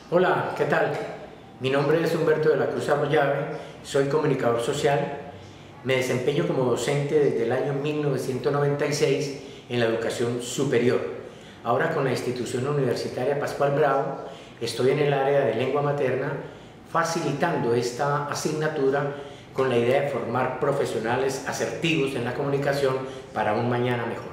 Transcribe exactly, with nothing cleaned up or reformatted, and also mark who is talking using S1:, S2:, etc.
S1: Hola, ¿qué tal? Mi nombre es Humberto de la Cruz Arroyave, soy comunicador social, me desempeño como docente desde el año mil novecientos noventa y seis en la educación superior. Ahora con la institución universitaria Pascual Bravo estoy en el área de lengua materna facilitando esta asignatura con la idea de formar profesionales asertivos en la comunicación para un mañana mejor.